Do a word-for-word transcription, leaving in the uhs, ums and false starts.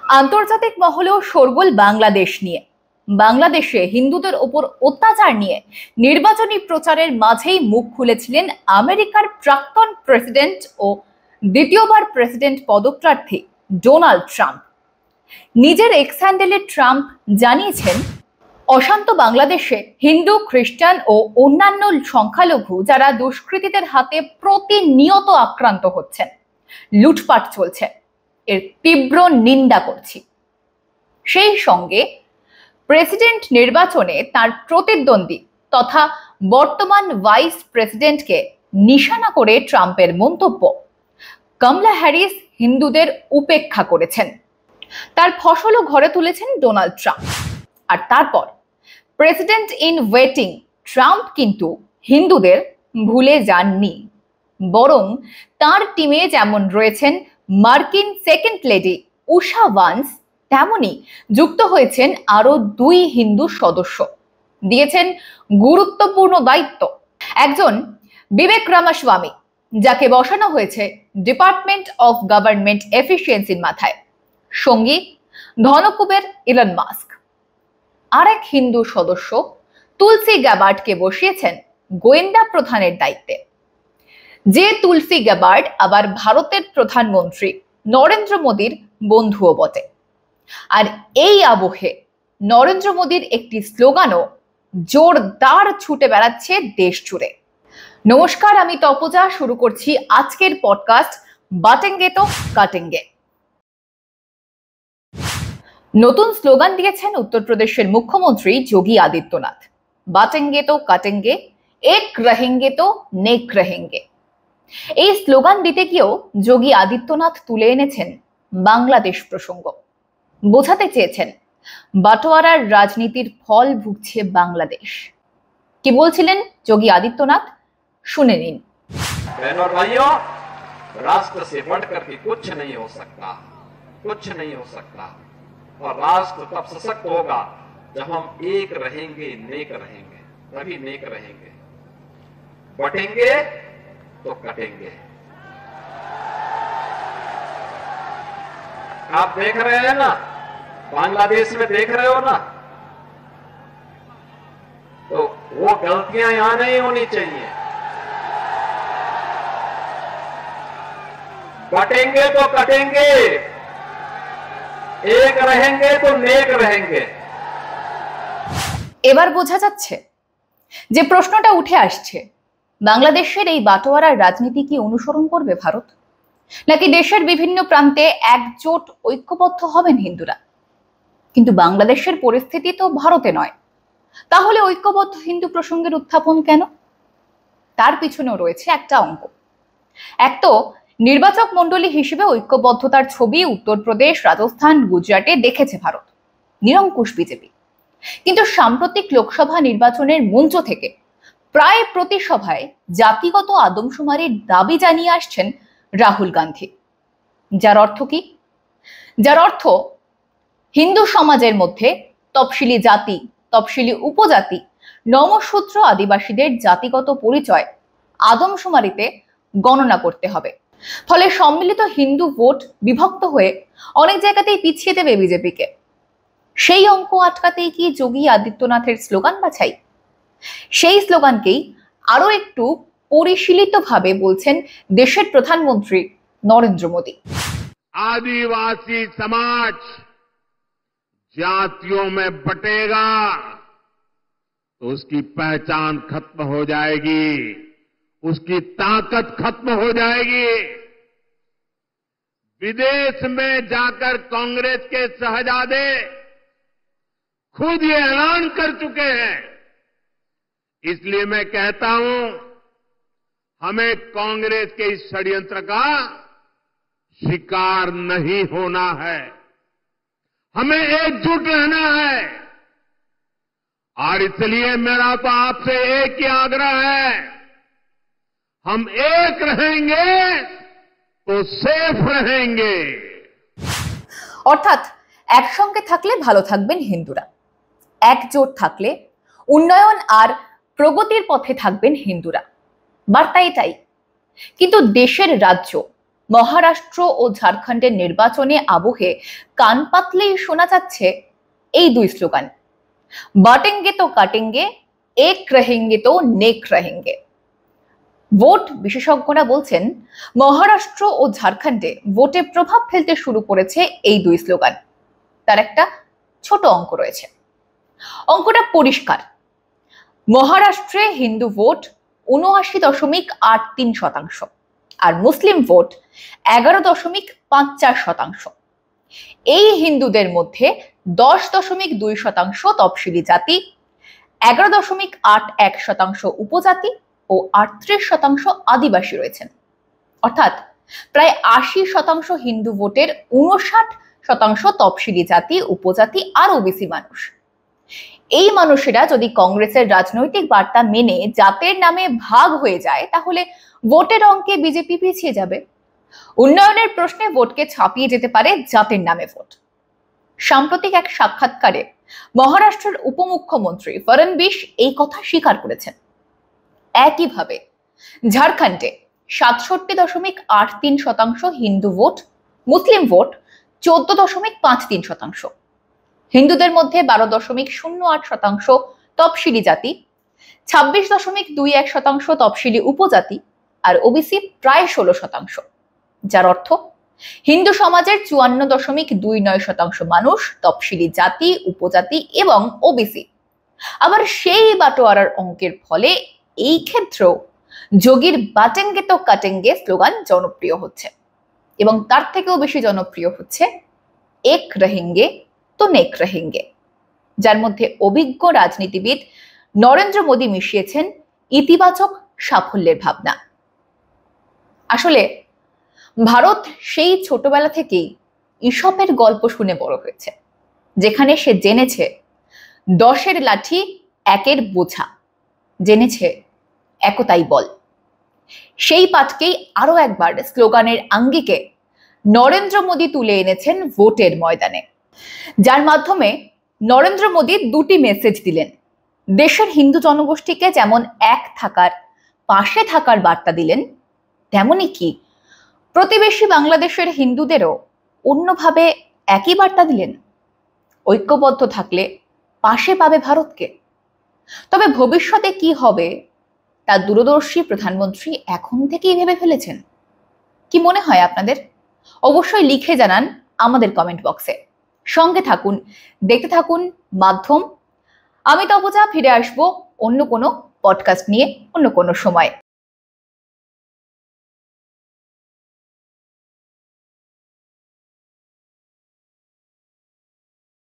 আন্তর্জাতিক মহলেও শোরগোল বাংলাদেশ নিয়ে। বাংলাদেশে হিন্দুদের ওপর অত্যাচার নিয়ে নির্বাচনী প্রচারের মাঝেই মুখ খুলেছিলেন আমেরিকার প্রাক্তন প্রেসিডেন্ট ও দ্বিতীয়বার প্রেসিডেন্ট পদপ্রার্থী ডোনাল্ড ট্রাম্প। নিজের এক্স হ্যান্ডেলে ট্রাম্প জানিয়েছেন, অশান্ত বাংলাদেশে হিন্দু, খ্রিস্টান ও অন্যান্য সংখ্যালঘু যারা দুষ্কৃতীদের হাতে প্রতিনিয়ত আক্রান্ত হচ্ছেন, লুটপাট চলছে, এর তীব্র নিন্দা করছি। সেই সঙ্গে প্রেসিডেন্ট নির্বাচনে তার প্রতিদ্বন্দ্বী তথা বর্তমান ভাইস প্রেসিডেন্টকে নিশানা করে ট্রাম্পের মন্তব্য, কমলা হ্যারিস হিন্দুদের উপেক্ষা করেছেন, তার ফসলও ঘরে তুলেছেন ডোনাল্ড ট্রাম্প। আর তারপর প্রেসিডেন্ট ইন ওয়েটিং ট্রাম্প কিন্তু হিন্দুদের ভুলে যাননি, বরং তার টিমে যেমন রয়েছেন মার্কিন সেকেন্ড লেডি উষা ভান্স, তেমনি যুক্ত হয়েছেন আরো দুই হিন্দু সদস্য, দিয়েছেন গুরুত্বপূর্ণ দায়িত্ব। একজন বিবেক রামাস্বামী, যাকে বসানো হয়েছে ডিপার্টমেন্ট অফ গভর্নমেন্ট এফিসিয়েন্সির মাথায়, সঙ্গী ধনকুবের ইলন মাস্ক। আরেক হিন্দু সদস্য তুলসী গ্যাবার্ডকে বসিয়েছেন গোয়েন্দা প্রধানের দায়িত্বে, যে তুলসী গ্যাবার্ড আবার ভারতের প্রধানমন্ত্রী নরেন্দ্র মোদীর বন্ধুও বটে। আর এই আবহে নরেন্দ্র মোদীর একটি স্লোগানও জোরদার ছুটে বেড়াচ্ছে দেশ জুড়ে। নমস্কার, আমি তপজা, শুরু করছি আজকের পডকাস্ট বাটেঙ্গে তো কাটেঙ্গে। নতুন স্লোগান দিয়েছেন উত্তরপ্রদেশের মুখ্যমন্ত্রী যোগী আদিত্যনাথ, বাটেঙ্গে তো কাটেঙ্গে, এক রহেঙ্গে তো নেক রহেঙ্গে। এই স্লোগান দিতে গিয়েও যোগী আদিত্যনাথ তুলে এনেছেন বাংলাদেশ প্রসঙ্গ। বোঝাতে চেয়েছেন বাটোয়ারার রাজনীতির ফল ভুগছে বাংলাদেশ। কি বলছিলেন যোগী আদিত্যনাথ, শুনে নিন। राष्ट्र से बढ़कर के कुछ नहीं हो सकता, कुछ नहीं हो सकता। और राष्ट्र तब सशक्त होगा जब हम एक रहेंगे, नेक रहेंगे, तभी नेक रहेंगे। बटेंगे तो कटेंगे। आप देख रहे हैं ना, बांग्लादेश में देख रहे हो ना, तो वो गलतियां यहां नहीं होनी चाहिए। बटेंगे तो कटेंगे, एक रहेंगे तो नेक रहेंगे। এবার বোঝা যাচ্ছে যে প্রশ্নটা উঠে আসছে, বাংলাদেশের এই বাটোয়ারার রাজনীতি কি অনুসরণ করবে ভারত, নাকি দেশের বিভিন্ন প্রান্তে একজোট ঐক্যবদ্ধ হবেন হিন্দুরা? কিন্তু বাংলাদেশের পরিস্থিতি তো ভারতে নয়, তাহলে ঐক্যবদ্ধ হিন্দু প্রসঙ্গের উত্থাপন কেন? তার পিছনেও রয়েছে একটা অঙ্ক। এক তো নির্বাচক মন্ডলী হিসেবে ঐক্যবদ্ধতার ছবি উত্তরপ্রদেশ, রাজস্থান, গুজরাটে দেখেছে ভারত, নিরঙ্কুশ বিজেপি। কিন্তু সাম্প্রতিক লোকসভা নির্বাচনের মঞ্চ থেকে প্রায় প্রতি সভায় জাতিগত আদমশুমারির দাবি জানিয়ে আসছেন রাহুল গান্ধী। যার অর্থ কি? যার অর্থ হিন্দু সমাজের মধ্যে তফসিলি জাতি, তফসিলি উপজাতি, নমশূদ্র আদিবাসীদের জাতিগত পরিচয় আদমশুমারিতে গণনা করতে হবে। ফলে সম্মিলিত হিন্দু ভোট বিভক্ত হয়ে অনেক জায়গাতেই পিছিয়ে দেবে বিজেপিকে। সেই অঙ্ক আটকাতেই কি যোগী আদিত্যনাথের স্লোগান বাছাই? সেই স্লোগানকেই আরো একটু পরিশীলিতভাবে বলছেন দেশের প্রধানমন্ত্রী নরেন্দ্র মোদী। आदिवासी समाज जातियों में बटेगा तो उसकी पहचान खत्म हो जाएगी, उसकी ताकत खत्म हो जाएगी। विदेश में जाकर कांग्रेस के शहजादे खुद ये ऐलान कर चुके हैं। इसलिए मैं कहता हूं, हमें कांग्रेस के इस षड्यंत्र का शिकार नहीं होना है, हमें एकजुट रहना है। और इसलिए मेरा तो आपसे एक ही आग्रह है, हम एक रहेंगे तो सेफ रहेंगे। অর্থাৎ একসঙ্গে থাকলে ভালো থাকবেন হিন্দুরা, একজোট থাকলে উন্নয়ন আর প্রগতির পথে থাকবেন হিন্দুরা। বার্তা এটাই। কিন্তু দেশের রাজ্য, মহারাষ্ট্র ও ঝাড়খণ্ডের নির্বাচনে আবহে কান পাতলেই শোনা যাচ্ছে এই দুই স্লোগান, বাটেঙ্গে তো কাটেঙ্গে, এক রহেঙ্গে তো নেক রহেঙ্গে। ভোট বিশেষজ্ঞরা বলছেন, মহারাষ্ট্র ও ঝাড়খণ্ডে ভোটে প্রভাব ফেলতে শুরু করেছে এই দুই স্লোগান। তার একটা ছোট অঙ্ক রয়েছে, অঙ্কটা পরিষ্কার। মহারাষ্ট্রে হিন্দু ভোট উনআশি দশমিক আট তিন শতাংশ আর মুসলিম ভোট এগারো দশমিক পাঁচ চার শতাংশ। এই হিন্দুদের মধ্যে দশ দশমিক দুই শতাংশ তফসিলি জাতি, এগারো দশমিক আট এক শতাংশ উপজাতি ও আটত্রিশ শতাংশ আদিবাসী রয়েছেন। অর্থাৎ প্রায় আশি শতাংশ হিন্দু ভোটের উনষাট শতাংশ তফসিলি জাতি, উপজাতি আর ওবিসি মানুষ। এই মানুষেরা যদি কংগ্রেসের রাজনৈতিক বার্তা মেনে জাতের নামে ভাগ হয়ে যায়, তাহলে ভোটের অঙ্কে বিজেপি পিছিয়ে যাবে। উন্নয়নের প্রশ্নে ভোটকে ছাপিয়ে যেতে পারে জাতের নামে ভোট। সাম্প্রতিক এক সাক্ষাৎকারে মহারাষ্ট্রের উপমুখ্যমন্ত্রী ফড়নবিস এই কথা স্বীকার করেছেন। একইভাবে ঝাড়খণ্ডে সাতষট্টি দশমিক আট তিন শতাংশ হিন্দু ভোট, মুসলিম ভোট চোদ্দ দশমিক পাঁচ তিন শতাংশ। হিন্দুদের মধ্যে বারো দশমিক শূন্য আট শতাংশ তফসিলি জাতি, ছাব্বিশ দশমিক দুই এক শতাংশ তফসিলি উপজাতি আর ওবিসি প্রায় ষোলো শতাংশ। যার অর্থ হিন্দু সমাজের চুয়ান্ন দশমিক দুই নয় শতাংশ মানুষ তফসিলি জাতি, উপজাতি এবং ওবিসি। আবার সেই বাটোয়ারার অঙ্কের ফলে এই ক্ষেত্রেও যোগীর বাটেঙ্গে তো কাটেঙ্গে স্লোগান জনপ্রিয় হচ্ছে এবং তার থেকেও বেশি জনপ্রিয় হচ্ছে এক রহেঙ্গে তো নেক রহেঙ্গে, যার মধ্যে অভিজ্ঞ রাজনীতিবিদ নরেন্দ্র মোদী মিশিয়েছেন ইতিবাচক সাফল্যের ভাবনা। আসলে ভারত সেই ছোটবেলা থেকেই ঈশপের গল্প শুনে বড় হয়েছে, যেখানে সে জেনেছে দশের লাঠি একের বোঝা, জেনেছে একতাই বল। সেই পাঠকেই আরো একবার স্লোগানের আঙ্গিকে নরেন্দ্র মোদী তুলে এনেছেন ভোটের ময়দানে, যার মাধ্যমে নরেন্দ্র মোদী দুটি মেসেজ দিলেন। দেশের হিন্দু জনগোষ্ঠীকে যেমন এক থাকার, পাশে থাকার বার্তা দিলেন, তেমনি কি প্রতিবেশী বাংলাদেশের হিন্দুদেরও অন্যভাবে একই বার্তা দিলেন, ঐক্যবদ্ধ থাকলে পাশে পাবে ভারতকে। তবে ভবিষ্যতে কি হবে তা দূরদর্শী প্রধানমন্ত্রী এখন থেকেই ভেবে ফেলেছেন। কি মনে হয় আপনাদের? অবশ্যই লিখে জানান আমাদের কমেন্ট বক্সে। সঙ্গে থাকুন, দেখতে থাকুন মাধ্যম। আমি তপজা ফিরে আসবো অন্য কোনো পডকাস্ট নিয়ে অন্য কোনো সময়।